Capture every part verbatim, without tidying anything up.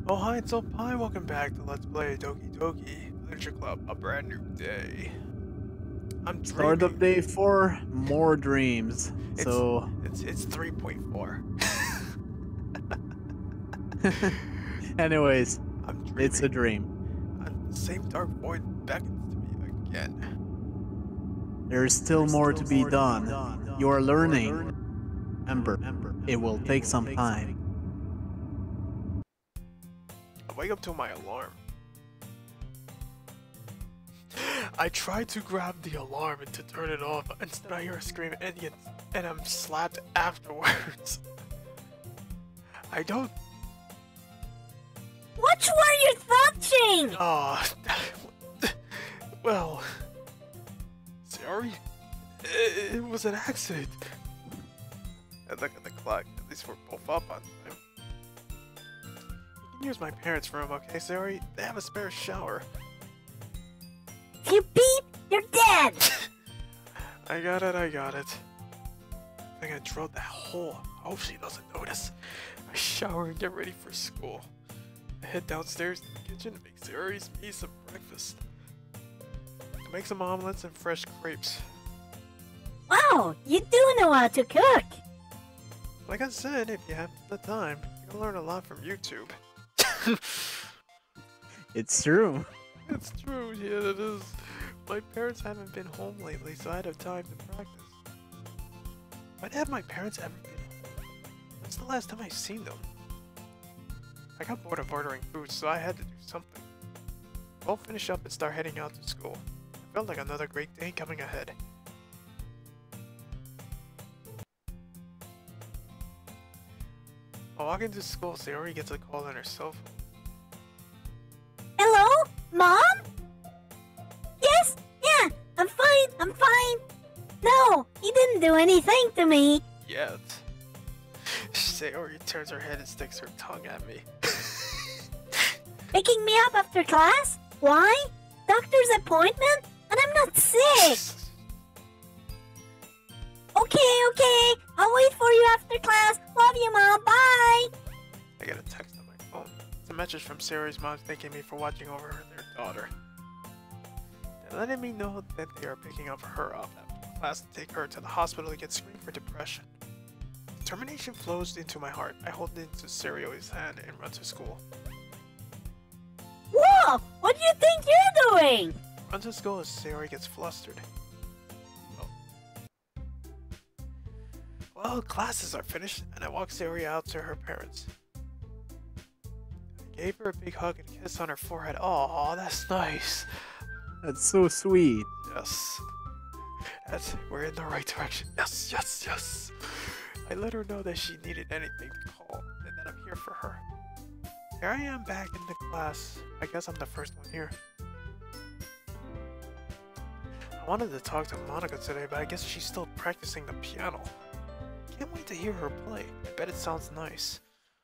Oh hi, it's Old Pie, welcome back to Let's Play Doki Doki Literature Club, a brand new day. I'm dreaming. Start of day four, more dreams. It's, so it's it's three point four. anyways, I'm dreaming. it's a dream. And the same dark void beckons to me again. There's still There's more still to be more to done. be done. You are learning. learning. Remember, it will It take will some take time. I wake up to my alarm. I try to grab the alarm and to turn it off. Instead, I hear a scream and, get, and I'm slapped afterwards. I don't. What were you touching? Ah, oh, well, sorry. It, it was an accident. I look at the clock. At least we're both up on time. You can use my parents' room, okay, Sari? They have a spare shower. If you beep, you're dead! I got it, I got it. I think I drilled that hole. I hope she doesn't notice. I shower and get ready for school. I head downstairs to the kitchen to make Sari's me some breakfast. To make some omelets and fresh crepes. Wow, you do know how to cook! Like I said, if you have the time, you can learn a lot from YouTube. It's true. It's true, yeah, it is. My parents haven't been home lately, so I had time to practice. When have my parents ever been home? When's the last time I've seen them? I got bored of ordering food, so I had to do something. I'll finish up and start heading out to school. I felt like another great day coming ahead. I walk into school, Sayori gets a call on her cell phone. Hello? Mom? Yes? Yeah, I'm fine, I'm fine. No, he didn't do anything to me. Yet. Sayori turns her head and sticks her tongue at me. Picking me up after class? Why? Doctor's appointment? And I'm not sick. Okay, okay. I'll wait for you after class. Love you, Mom. Bye. I get a text on my phone. It's a message from Sayori's mom thanking me for watching over their daughter. They're letting me know that they are picking up her up after class to take her to the hospital to get screened for depression. Determination flows into my heart. I hold into Sayori's hand and run to school. Whoa! What do you think you're doing? Run to school as Sayori gets flustered. Oh. Well, classes are finished, and I walk Sayori out to her parents. I gave her a big hug and a kiss on her forehead. Aw, that's nice. That's so sweet. Yes. That's, we're in the right direction. Yes, yes, yes. I let her know that she needed anything to call, and that I'm here for her. Here I am back in the class. I guess I'm the first one here. I wanted to talk to Monica today, but I guess she's still practicing the piano. Can't wait to hear her play. I bet it sounds nice.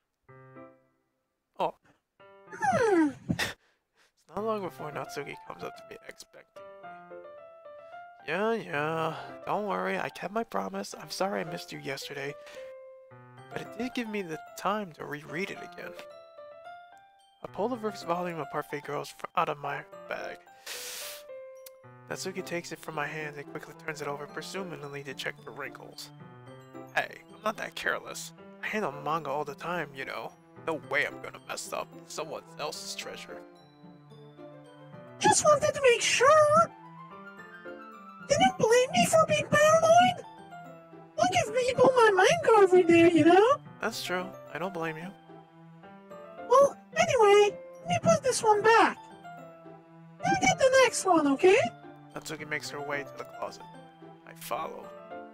Oh. It's not long before Natsuki comes up to me expectantly. Yeah, yeah. Don't worry, I kept my promise. I'm sorry I missed you yesterday. But it did give me the time to reread it again. I pull the first volume of Parfait Girls out of my bag. Natsuki takes it from my hand and quickly turns it over, presumably to check for wrinkles. Hey, I'm not that careless. I handle manga all the time, you know. No way I'm gonna mess up someone else's treasure. Just wanted to make sure. Didn't blame me for being paranoid? I'll give people my manga every day, you know? That's true. I don't blame you. Well, anyway, let me put this one back. Then get the next one, okay? Natsuki makes her way to the closet. I follow.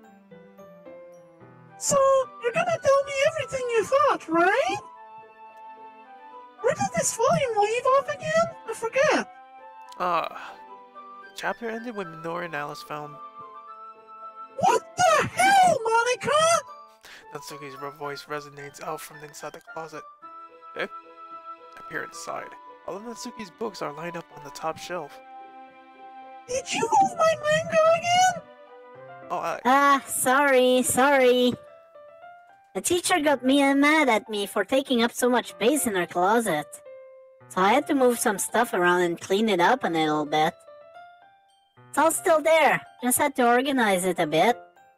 So, you're gonna tell me everything you thought, right? Where did this volume leave off again? I forget. Ah. The chapter ended when Minoru and Alice found... What the hell, Monica? Natsuki's voice resonates out from inside the closet. Eh? I peer inside. All of Natsuki's books are lined up on the top shelf. Did you move my manga again? Oh, I... Ah, sorry, sorry. The teacher got me uh, mad at me for taking up so much space in her closet. So I had to move some stuff around and clean it up a little bit. It's all still there, just had to organize it a bit.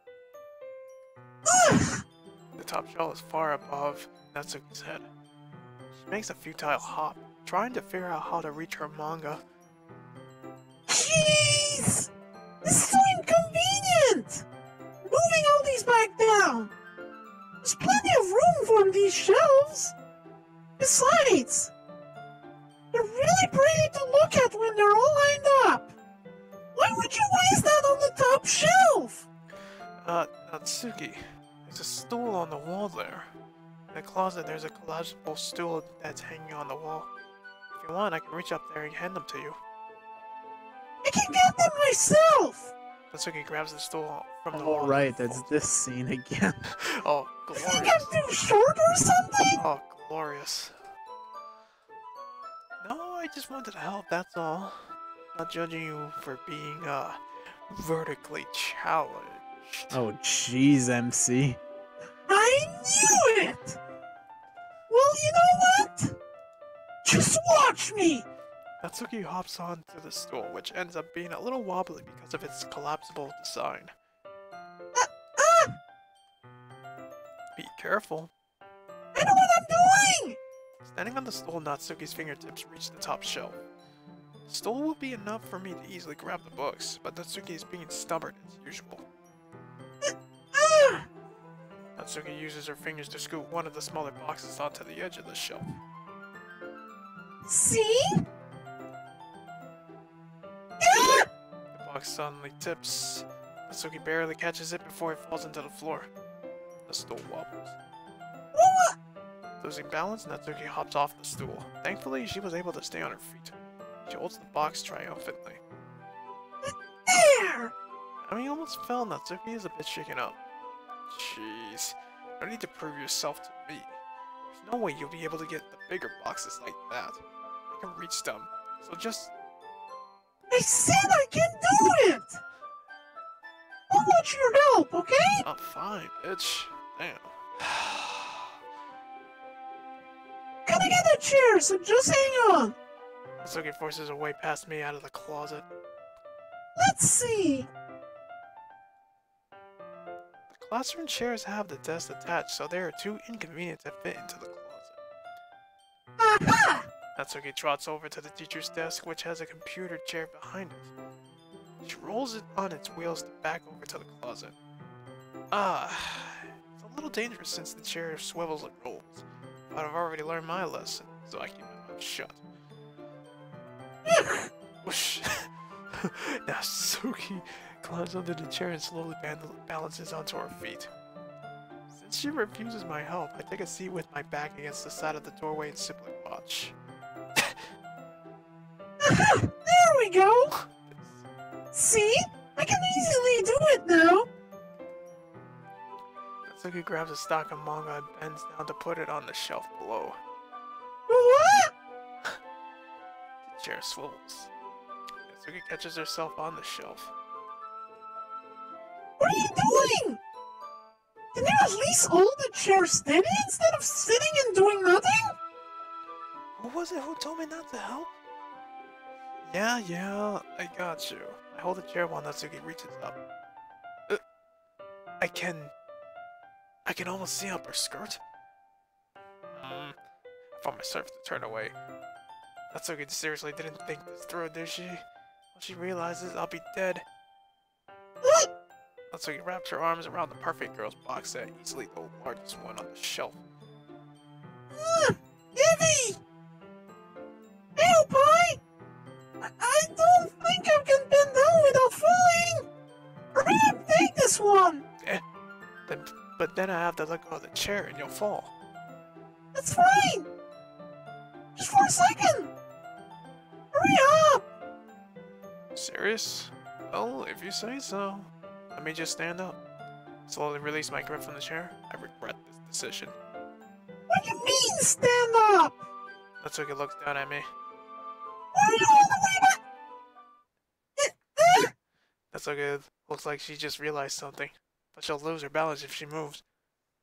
The top shelf is far above Natsuki's head. She makes a futile hop, trying to figure out how to reach her manga. Jeez! This is so inconvenient! Moving all these back down! There's plenty of room for these shelves! Besides, they're really pretty to look at when they're all lined up! Why would you waste that on the top shelf? Uh, Natsuki, there's a stool on the wall there. In the closet, there's a collapsible stool that's hanging on the wall. If you want, I can reach up there and hand them to you. I can get them myself! Natsuki grabs the stool from the wall. Oh, right, that's this scene again. Oh, You think glorious. I'm too short or something? Oh, glorious. No, I just wanted to help, that's all. Not judging you for being, uh, vertically challenged. Oh, jeez, M C. I knew it! Well, you know what? Just watch me! Natsuki hops onto the stool, which ends up being a little wobbly because of its collapsible design. Ah! Ah! Be careful. I know what I'm doing! Standing on the stool, Natsuki's fingertips reach the top shelf. The stool will be enough for me to easily grab the books, but Natsuki is being stubborn as usual. Ah! Natsuki uses her fingers to scoot one of the smaller boxes onto the edge of the shelf. See? Ah! The box suddenly tips. Natsuki barely catches it before it falls into the floor. The stool wobbles. What? Losing balance, Natsuki hops off the stool. Thankfully, she was able to stay on her feet. She holds the box triumphantly. There! I mean, you almost fell. Natsuki is a bit shaken up. Jeez. You don't need to prove yourself to me. There's no way you'll be able to get the bigger boxes like that. I can reach them. So just... I said I can do it! I'll watch your help, okay? Oh, fine, bitch. Damn. Gonna get a chair, so just hang on. Natsuki forces her way past me out of the closet. Let's see. The classroom chairs have the desk attached, so they are too inconvenient to fit into the closet. Aha! Natsuki trots over to the teacher's desk, which has a computer chair behind it. She rolls it on its wheels to back over to the closet. Ah, it's a little dangerous since the chair swivels and rolls. But I've already learned my lesson, so I keep my mouth shut. Whoosh! Natsuki climbs under the chair and slowly balances onto her feet. Since she refuses my help, I take a seat with my back against the side of the doorway and simply watch. There we go! See? I can easily do it now! Natsuki grabs a stack of manga and bends down to put it on the shelf below. What? The chair swivels. Natsuki catches herself on the shelf. What are you doing? Can you at least hold the chair steady instead of sitting and doing nothing? Who was it who told me not to help? Yeah, yeah, I got you. I hold the chair while Natsuki reaches up. Uh, I can... I can almost see up her skirt. Um, I found myself to turn away. Natsuki seriously didn't think this through, did she? When she realizes I'll be dead. What? Natsuki wraps her arms around the perfect girl's box set, easily the largest one on the shelf. Uh, heavy! Help, I! I- I don't think I can bend down without falling! Hurry up, take this one! Eh, then, but then I have to let go of the chair and you'll fall. That's fine! Just for a second! Hurry up! Serious? Well, if you say so. Let me just stand up. Slowly release my grip from the chair. I regret this decision. What do you mean, stand up? Natsuki looks down at me. Why are you all the way back? Eh, eh. Natsuki looks like she just realized something. But she'll lose her balance if she moves.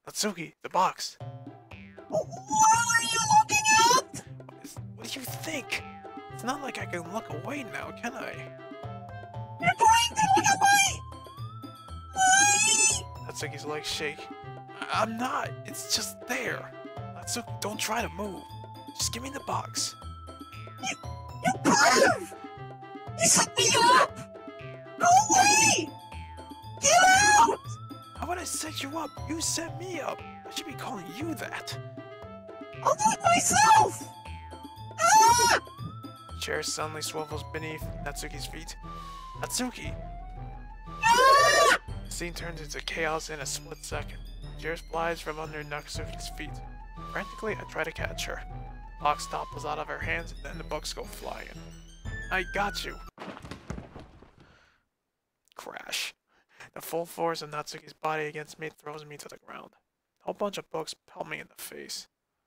Natsuki, the box. What are you looking at? What do you think? It's not like I can look away now, can I? You're going to look away! Why? Natsuki's legs shake. I I'm not. It's just there. Natsuki, don't try to move. Just give me the box. You, you perv! You set me up! Go away! Get out! How would I set you up? You set me up. I should be calling you that. I'll do it myself! Ah! The chair suddenly swivels beneath Natsuki's feet. Natsuki! Ah! The scene turns into chaos in a split second. The chair flies from under Natsuki's feet. Frantically, I try to catch her. The box topples out of her hands, and then the books go flying. I got you! Crash. The full force of Natsuki's body against me throws me to the ground. A whole bunch of books pelt me in the face.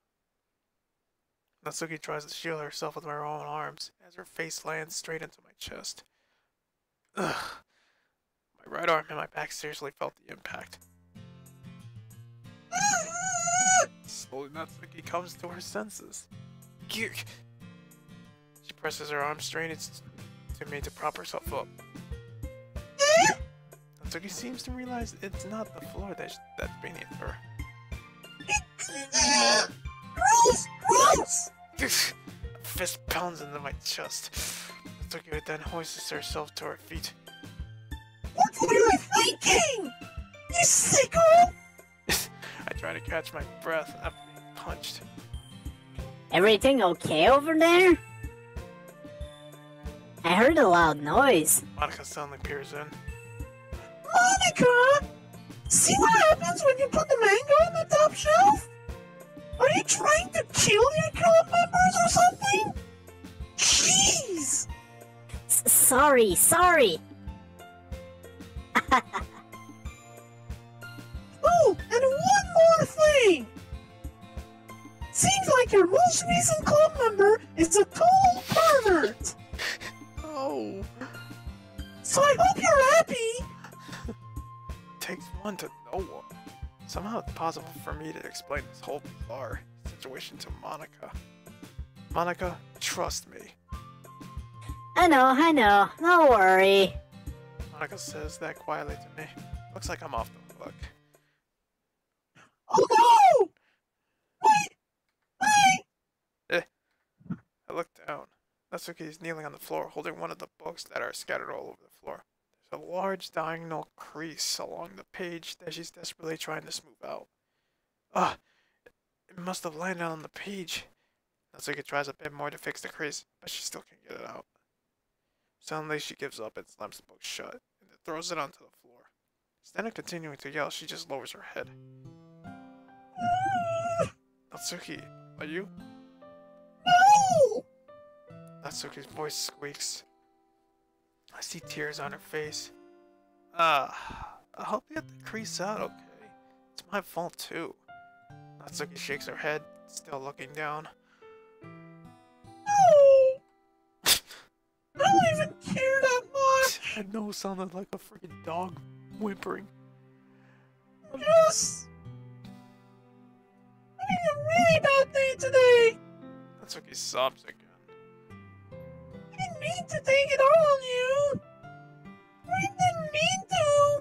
Natsuki tries to shield herself with her own arms as her face lands straight into my chest. Ugh. My right arm and my back seriously felt the impact. Slowly, Natsuki comes to her senses. She presses her arm straight to me to prop herself up. Natsuki seems to realize it's not the floor that's, that's beneath her. Gross! Gross! A fist pounds into my chest. Natsuki then hoists herself to her feet. What were you thinking? You sicko! I try to catch my breath after being punched. Everything okay over there? I heard a loud noise. Monica suddenly peers in. Monica! See what happens when you put the manga on the top shelf? Are you trying to kill your club members or something? Jeez! S sorry, sorry. Oh, and one more thing! Seems like your most recent club member is a total pervert! Oh. So I hope you're happy! Takes one to know one. Somehow it's possible for me to explain this whole bizarre situation to Monica. Monica, trust me. I know, I know. Don't worry. Monica says that quietly to me. Looks like I'm off the hook. Oh no! Wait! Wait! Eh. I look down. Natsuki is kneeling on the floor, holding one of the books that are scattered all over the floor. There's a large diagonal crease along the page that she's desperately trying to smooth out. Ah! It must have landed on the page. Natsuki tries a bit more to fix the crease, but she still can't get it out. Suddenly she gives up and slams the book shut, and then throws it onto the floor. Instead of continuing to yell, she just lowers her head. Natsuki, are you? No! Natsuki's voice squeaks. I see tears on her face. Ah, I hope you get the crease out okay. It's my fault too. Natsuki shakes her head, still looking down. No! I don't even care that much! I know it sounded like a freaking dog whimpering. Just... having a really bad day today! Natsuki sobs again. I didn't mean to take it all on you! I didn't mean to!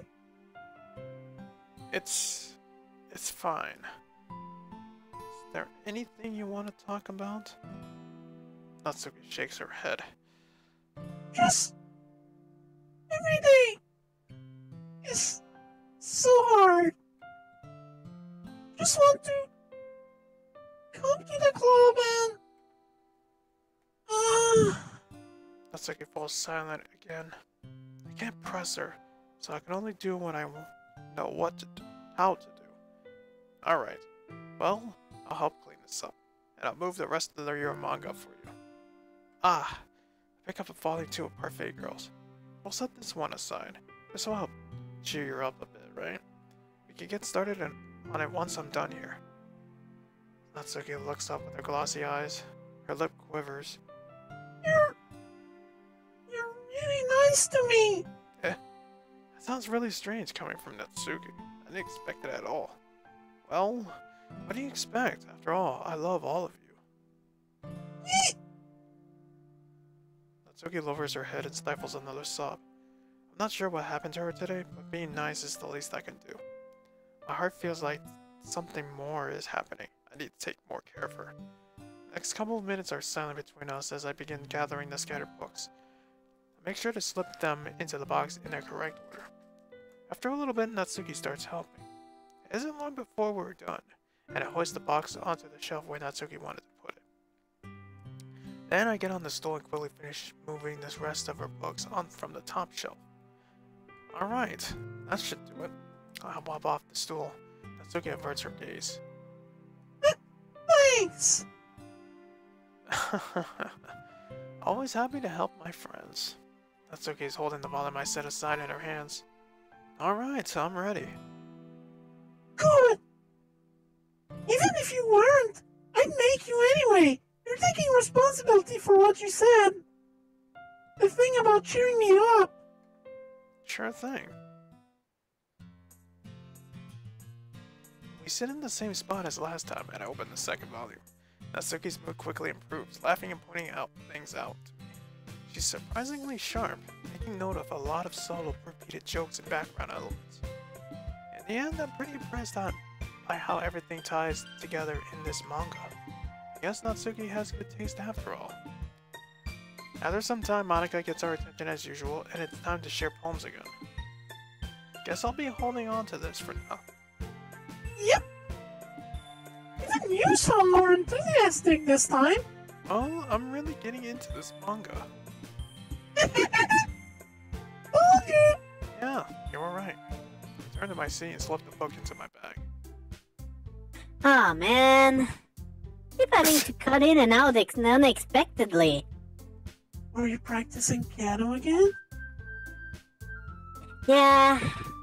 It's... it's fine. Is there anything you want to talk about? Natsuki shakes her head. Just... every day is so hard. Just want to come to the club and... Uh, Natsuki falls silent again. I can't press her, so I can only do what I know what to do, how to do. Alright, well, I'll help clean this up, and I'll move the rest of the your manga for you. Ah, I pick up a volume two of Parfait Girls. We'll set this one aside. This will help cheer you up a bit, right? We can get started on it once I'm done here. Natsuki looks up with her glossy eyes. Her lip quivers. you're... you're really nice to me. Eh, that sounds really strange coming from Natsuki. I didn't expect it at all. Well, what do you expect? After all, I love all of you. Natsuki lowers her head and stifles another sob. I'm not sure what happened to her today, but being nice is the least I can do. My heart feels like something more is happening. I need to take more care of her. The next couple of minutes are silent between us as I begin gathering the scattered books. I make sure to slip them into the box in the correct order. After a little bit, Natsuki starts helping. It isn't long before we're done, and I hoist the box onto the shelf where Natsuki wanted to put it. Then I get on the stool and quickly finish moving the rest of her books on from the top shelf. Alright, that should do it. I'll hop off the stool. Natsuki averts her gaze. Thanks! Always happy to help my friends. Natsuki is holding the volume I set aside in her hands. Alright, I'm ready. Good! Even if you weren't, I'd make you anyway. You're taking responsibility for what you said. The thing about cheering me up. Sure thing. We sit in the same spot as last time, and I open the second volume. Natsuki's mood quickly improves, laughing and pointing out things out to me. She's surprisingly sharp, making note of a lot of subtle, repeated jokes and background elements. In the end, I'm pretty impressed on by how everything ties together in this manga. I guess Natsuki has good taste after all. After some time, Monika gets our attention as usual, and it's time to share poems again. Guess I'll be holding on to this for now. Yep. Even you sound more enthusiastic this time. Oh, I'm really getting into this manga. Told you. Yeah, you were right. I turned to my seat and slipped the book into my bag. Aw, man. Keep having to cut in and out ex- unexpectedly. Are you practicing piano again? Yeah.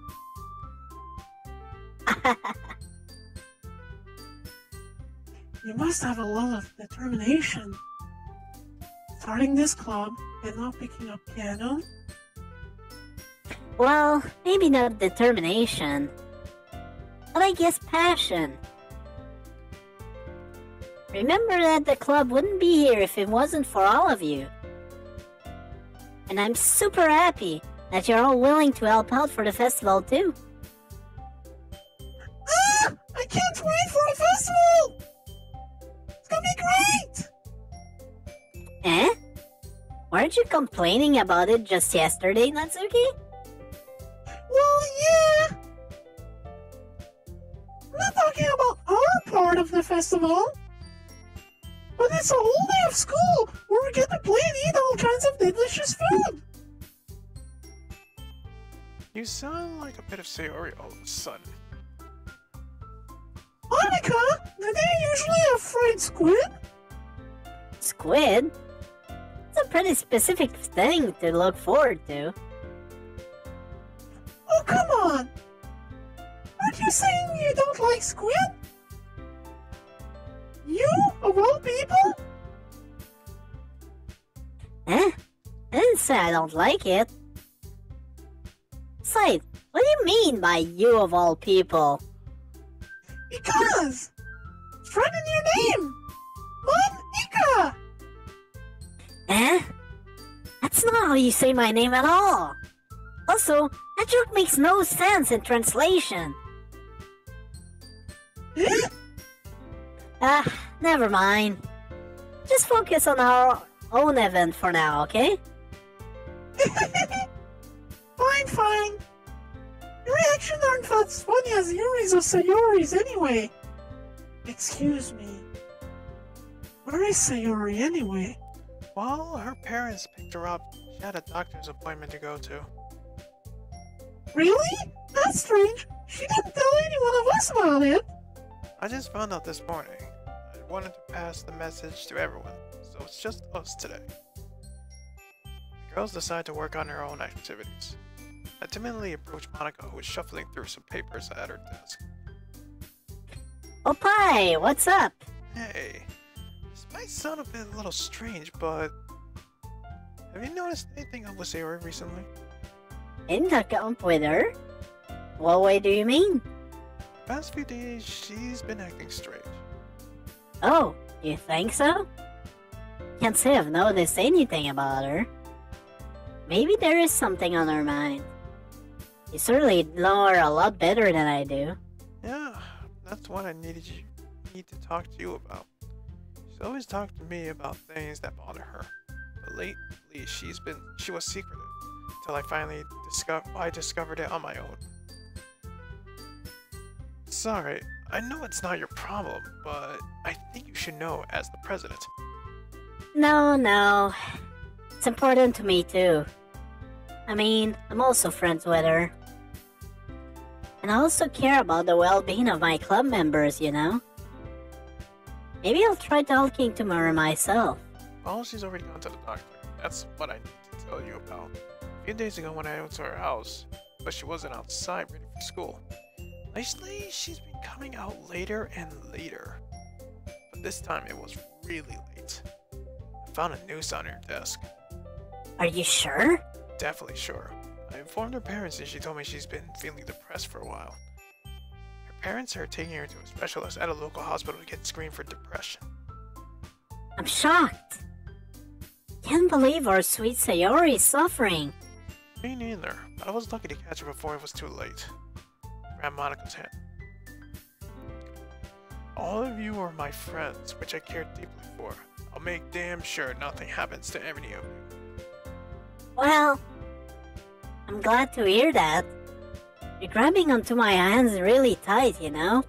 You must have a lot of determination. Starting this club and not picking up piano? Well, maybe not determination, but I guess passion. Remember that the club wouldn't be here if it wasn't for all of you. And I'm super happy that you're all willing to help out for the festival too. Ah! I can't wait for the festival! It's gonna be great! Eh? Weren't you complaining about it just yesterday, Natsuki? Well, yeah! I'm not talking about our part of the festival. But it's a whole day of school where we get to play and eat all kinds of delicious food! You sound like a bit of Sayori all of a sudden. Monika, do they usually have fried squid? Squid? It's a pretty specific thing to look forward to. Oh, come on! Aren't you saying you don't like squid? You, of all people? Eh? I didn't say I don't like it. Besides, what do you mean by you of all people? Because it's right in your name! Monika! Eh? That's not how you say my name at all. Also, that joke makes no sense in translation. Eh? Ah, never mind. Just focus on our own event for now, okay? Fine, fine. Your reactions aren't as funny as Yuri's or Sayori's anyway. Excuse me. Where is Sayori anyway? Well, her parents picked her up. She had a doctor's appointment to go to. Really? That's strange. She didn't tell anyone of us about it. I just found out this morning. I wanted to pass the message to everyone, so it's just us today. The girls decide to work on their own activities. I timidly approach Monika, who is shuffling through some papers at her desk. Oh, Pai, what's up? Hey, this might sound a bit a little strange, but have you noticed anything of Sayori recently? Didn't hook up with her? What way do you mean? Past few days, she's been acting strange. Oh, you think so? Can't say I've noticed anything about her. Maybe there is something on her mind. You certainly know her a lot better than I do. Yeah, that's what I needed you need to talk to you about. She's always talked to me about things that bother her, but lately she's been she was secretive until I finally discovered I discovered it on my own. Sorry, I know it's not your problem, but I think you should know as the president. No, no. It's important to me too. I mean, I'm also friends with her. And I also care about the well-being of my club members, you know? Maybe I'll try talking to her myself. Well, she's already gone to the doctor. That's what I need to tell you about. A few days ago when I went to her house, but she wasn't outside ready for school. Lately, she's been coming out later and later. But this time it was really late. I found a noose on her desk. Are you sure? Definitely sure. I informed her parents and she told me she's been feeling depressed for a while. Her parents are taking her to a specialist at a local hospital to get screened for depression. I'm shocked. Can't believe our sweet Sayori is suffering. Me neither, but I was lucky to catch her before it was too late. Grabbed Monica's hand. All of you are my friends, which I care deeply for. I'll make damn sure nothing happens to any of you. Well, I'm glad to hear that. You're grabbing onto my hands really tight, you know?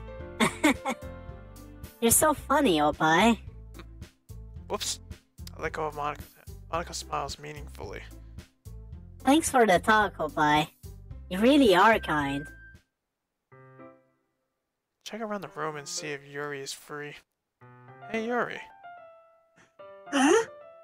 You're so funny, Opie. Whoops. I let go of Monica's hand. Monica smiles meaningfully. Thanks for the talk, Opie. You really are kind. Check around the room and see if Yuri is free. Hey, Yuri. Huh?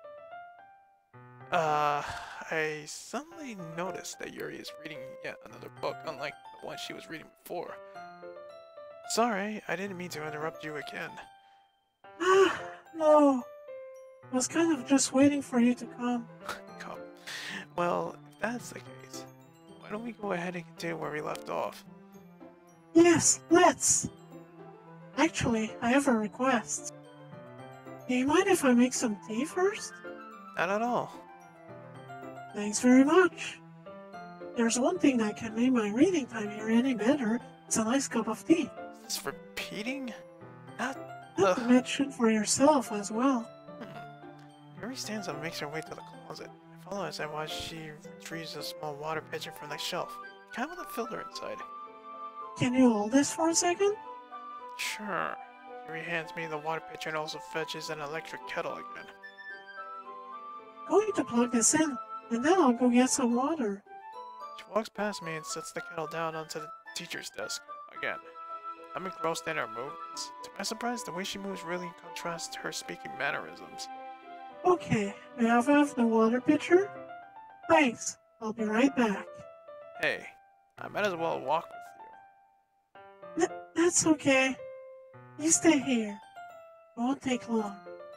Uh, I suddenly noticed that Yuri is reading yet another book, unlike the one she was reading before. Sorry, I didn't mean to interrupt you again. Ah, no. I was kind of just waiting for you to come. Come. Well, if that's the case, why don't we go ahead and continue where we left off? Yes, let's. Actually, I have a request. Do you mind if I make some tea first? Not at all. Thanks very much. There's one thing that can make my reading time here any better. It's a nice cup of tea. Is this repeating? Not Not to the... mention for yourself as well. Hmm. Yuri stands up and makes her way to the closet. I follow as I watch she retrieves a small water pitcher from the shelf. Kind of with a filter inside. Can you hold this for a second? Sure. Yuri hands me the water pitcher and also fetches an electric kettle again. Going to plug this in, and then I'll go get some water. She walks past me and sets the kettle down onto the teacher's desk again. I'm engrossed in her movements. To my surprise, the way she moves really contrasts to her speaking mannerisms. Okay, may I have the water pitcher? Thanks, I'll be right back. Hey, I might as well walk with you. Th that's okay. You stay here. It won't take long.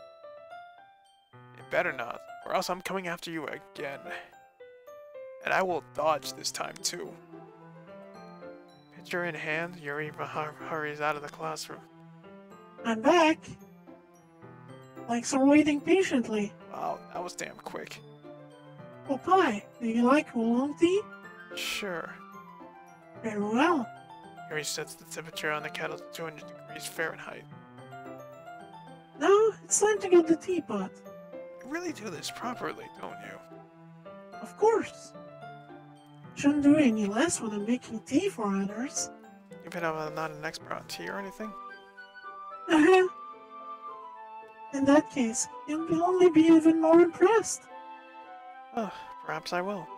It better not, or else I'm coming after you again. And I will dodge this time too. Pitcher in hand, Yuri hur- hurries out of the classroom. I'm back. Thanks for waiting patiently. Wow, that was damn quick. Oh, pie, do you like oolong tea? Sure. Very well. Yuri sets the temperature on the kettle to two hundred degrees Fahrenheit. Now it's time to get the teapot. You really do this properly, don't you? Of course. Shouldn't do any less when I'm making tea for others. Even though I'm not an expert on tea or anything? Uh-huh. In that case, you'll only be even more impressed. Oh, perhaps I will.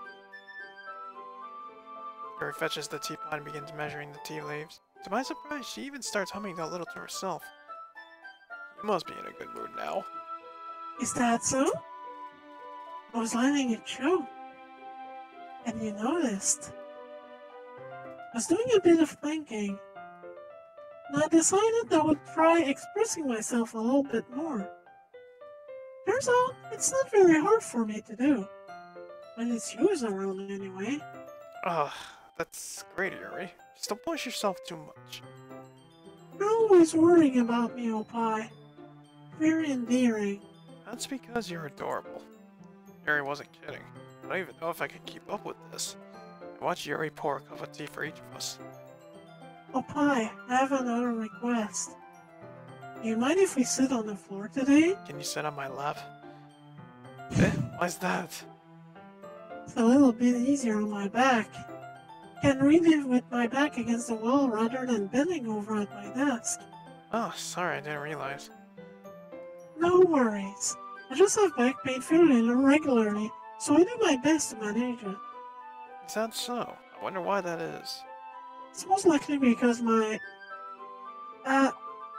Yuri fetches the teapot and begins measuring the tea leaves. To my surprise, she even starts humming a little to herself. You must be in a good mood now. Is that so? I was letting it show. And you noticed. I was doing a bit of thinking. And I decided I would try expressing myself a little bit more. Turns out, it's not very hard for me to do. When it's yours around anyway. Ah, that's great, Yuri. Just don't push yourself too much. You're always worrying about me, Opie. Very endearing. That's because you're adorable. Yuri wasn't kidding. I don't even know if I can keep up with this. I watched Yuri pour a cup of tea for each of us. Opie, I have another request. Do you mind if we sit on the floor today? Can you sit on my lap? Eh? Why's that? It's a little bit easier on my back. Can read it with my back against the wall rather than bending over at my desk. Oh, sorry, I didn't realize. No worries. I just have back pain fairly regularly, so I do my best to manage it. Is that so? I wonder why that is. It's most likely because my... Uh...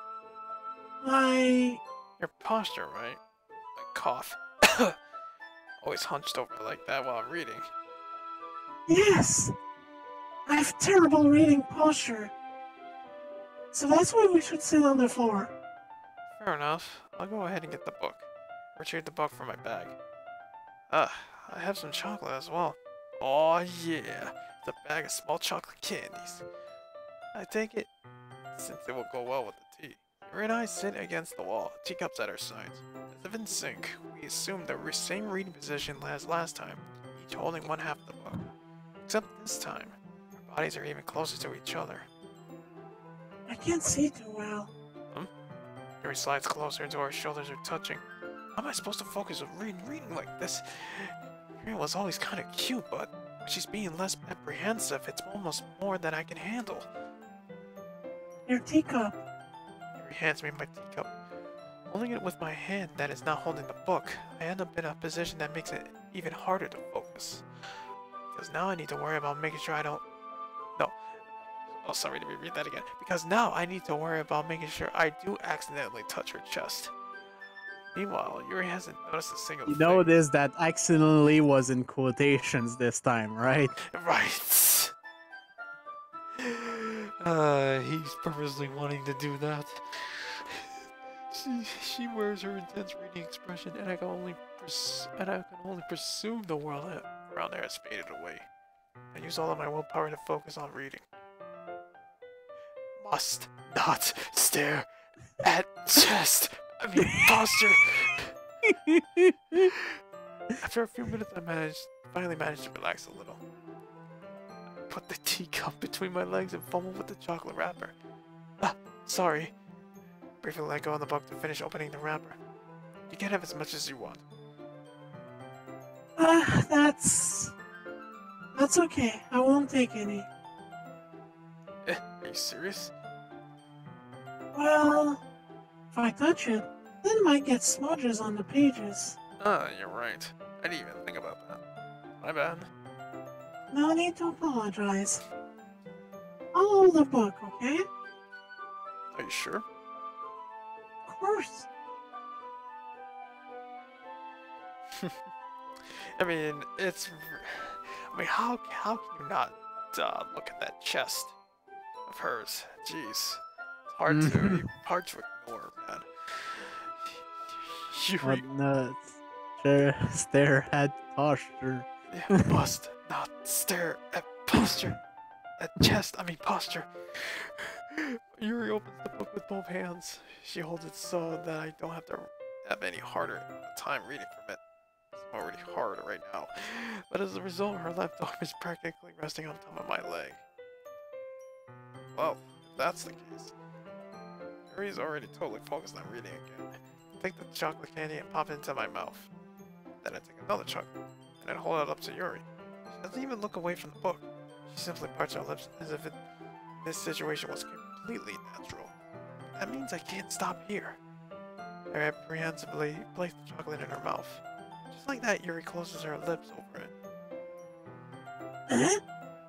My... Your posture, right? I cough. Always hunched over like that while I'm reading. Yes! I have terrible reading posture. So that's why we should sit on the floor. Fair enough. I'll go ahead and get the book. Retrieve the book from my bag. Ah, I have some chocolate as well. Oh yeah, the bag of small chocolate candies. I take it, since it will go well with the tea. Yuri and I sit against the wall, teacups at our sides. As if in sync, we assume the same reading position as last time, each holding one half of the book. Except this time, our bodies are even closer to each other. I can't see too well. Hmm? Yuri slides closer until our shoulders are touching. How am I supposed to focus on reading, reading like this? Yuri was always kind of cute, but when she's being less apprehensive, it's almost more than I can handle. Your teacup. Yuri hands me my teacup. Holding it with my hand that is not holding the book, I end up in a position that makes it even harder to focus. Because now I need to worry about making sure I don't... No. Oh, sorry, let me read that again. Because now I need to worry about making sure I do accidentally touch her chest. Meanwhile, Yuri hasn't noticed a single You thing. notice that accidentally was in quotations this time, right? Right. Uh, he's purposely wanting to do that. She, she wears her intense reading expression, and I can only pres and I can only presume the world around there has faded away. I use all of my willpower to focus on reading. Must not stare at chest. I mean posture. After a few minutes, I managed, finally managed to relax a little. I put the teacup between my legs and fumbled with the chocolate wrapper. Ah, sorry. Briefly let go of the book to finish opening the wrapper. You can have as much as you want. Ah, uh, that's... That's okay. I won't take any. Eh, are you serious? Well... If I touch it, then it might get smudges on the pages. Ah, you're right. I didn't even think about that. My bad. No need to apologize. I'll hold the book, okay? Are you sure? Of course. I mean, it's... I mean, how, how can you not uh, look at that chest of hers? Jeez. It's hard to, hard to ignore, man. You What nuts? Stare, stare at posture. yeah, must not stare at posture. At chest, I mean posture. Yuri opens the book with both hands. She holds it so that I don't have to have any harder time reading from it. It's already hard right now. But as a result, her left arm is practically resting on top of my leg. Well, if that's the case, Yuri's already totally focused on reading again. I take the chocolate candy and pop it into my mouth. Then I take another chocolate, and I hold it up to Yuri. She doesn't even look away from the book. She simply parts her lips as if it, this situation was completely natural. That means I can't stop here. I apprehensively place the chocolate in her mouth. Just like that, Yuri closes her lips over it. Huh?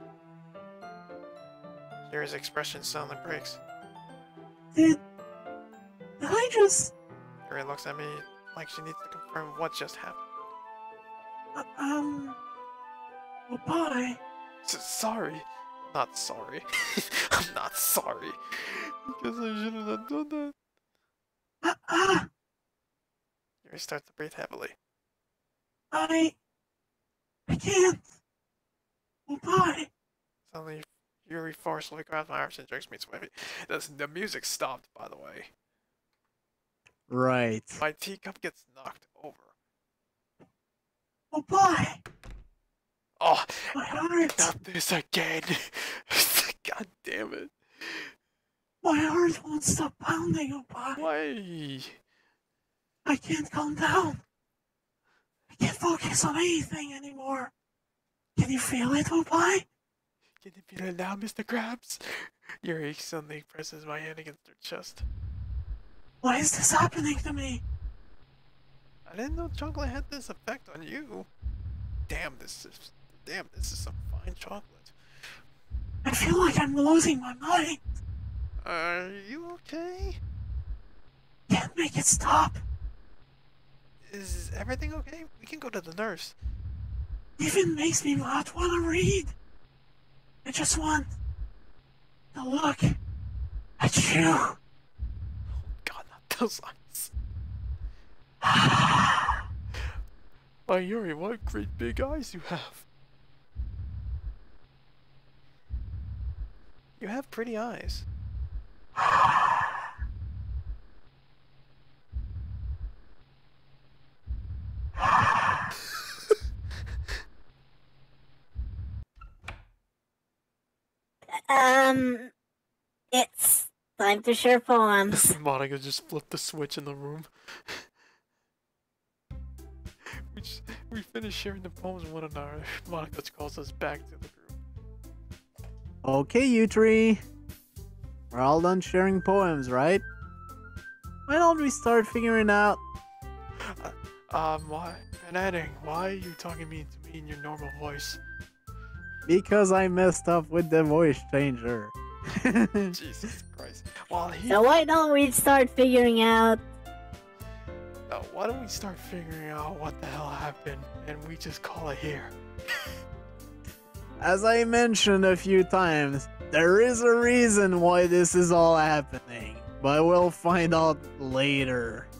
Yuri's expression suddenly breaks. Did... Did I just... Yuri looks at me like she needs to confirm what just happened. Uh, um... Well, bye. S sorry. Not sorry. I'm not sorry. Because I shouldn't have done that. Ah, ah! Yuri starts to breathe heavily. I... I can't. Well, bye. Suddenly, Yuri forcefully grabs my arms and jerks me swiftly. The, the music stopped, by the way. Right. My teacup gets knocked over. Oh boy! Oh, My heart! not this again. God damn it. My heart won't stop pounding, oh boy! Why? I can't calm down. I can't focus on anything anymore. Can you feel it, oh boy? Can you feel it now, Mister Krabs? Yuri suddenly presses my hand against her chest. Why is this happening to me? I didn't know chocolate had this effect on you. Damn, this is damn, this is some fine chocolate. I feel like I'm losing my mind. Are you okay? Can't make it stop. Is everything okay? We can go to the nurse. Even makes me not want to read. I just want to look at you. Oh God, not those eyes. Why, Yuri, what great big eyes you have. You have pretty eyes. Um, it's time to share poems. Monica just flipped the switch in the room. we just, we finished sharing the poems with one another. Monica calls us back to the group. Okay, you three. We're all done sharing poems, right? Why don't we start figuring out... Uh, um, why? PanAnning, why are you talking me to me in your normal voice? Because I messed up with the voice changer. Jesus Christ. Well, he... So why don't we start figuring out? Uh, why don't we start figuring out what the hell happened and we just call it here? As I mentioned a few times, there is a reason why this is all happening, but we'll find out later.